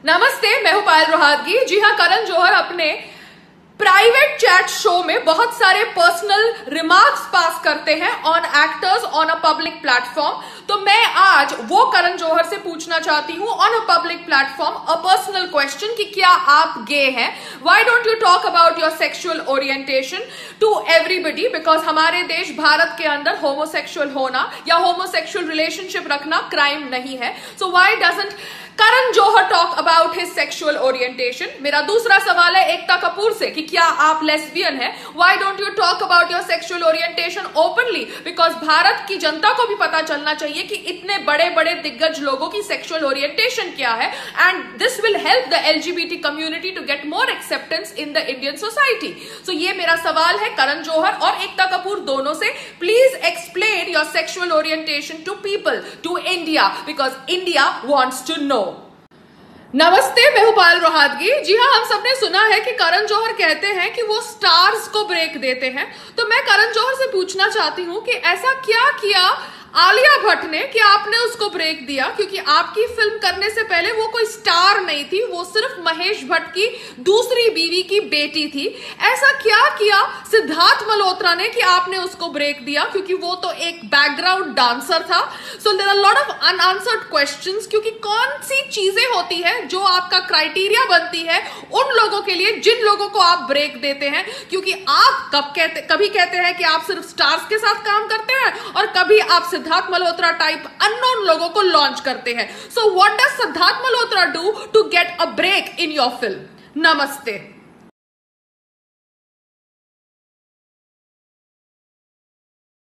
नमस्ते, मैं हूं पायल रोहातगी। जी हां, करण जौहर अपने प्राइवेट चैट शो में बहुत सारे पर्सनल रिमार्क्स पास करते हैं on actors on a public platform. तो मैं आज वो करण जौहर से पूछना चाहती हूं on a public platform a personal question कि क्या आप गे हैं? Why don't you talk about your sexual orientation to everybody? Because हमारे देश भारत के अंदर होमोसेक्सुअल होना या होमोसेक्सुअल रिलेशनशिप रखना क्राइम नहीं है। So why doesn't Karan Johar talk about his sexual orientation? मेरा दूसरा सवाल है एकता कपूर से कि क्या आप लेस्बियन हैं? Why don't you talk about your sexual orientation openly? Because Bharat की जनता को भी पता चलना चाहिए कि इतने बड़े बड़े दिग्गज लोगों की सेक्सुअल ओरिएंटेशन क्या है, and this will help the LGBT community to get more acceptance in the Indian society. So ये मेरा सवाल है करण जौहर और एकता कपूर दोनों से। Please explain your sexual orientation to people, to India, because India wants to know. नमस्ते, मैं हूं पायल रोहातगी। जी हां, हम सबने सुना है कि करण जौहर कहते हैं कि वो स्टार्स को ब्रेक देते हैं। तो मैं करण जौहर से पूछना चाहती हूं कि ऐसा क्या किया आलिया भट्ट ने कि आपने उसको ब्रेक दिया? क्योंकि आपकी फिल्म करने से पहले वो कोई स्टार नहीं थी, वो सिर्फ महेश भट्ट की दूसरी बीवी की बेटी थी। ऐसा क्या किया सिद्धार्थ मल्होत्रा ने कि आपने उसको ब्रेक दिया? क्योंकि वो तो एक बैकग्राउंड डांसर था। So there are lot of unanswered questions, क्योंकि कौन सी चीजें होती है जो आपका क्राइटेरिया बनती है उन लोगों के लिए जिन लोगों को आप ब्रेक देते हैं? क्योंकि आप कभी कहते हैं कि आप सिर्फ स्टार्स के साथ काम करते हैं और कभी आप सिद्धार्थ मल्होत्रा टाइप अननोन लोगों को लॉन्च करते हैं। So what does Siddharth Malhotra do to get a break in your film? नमस्ते।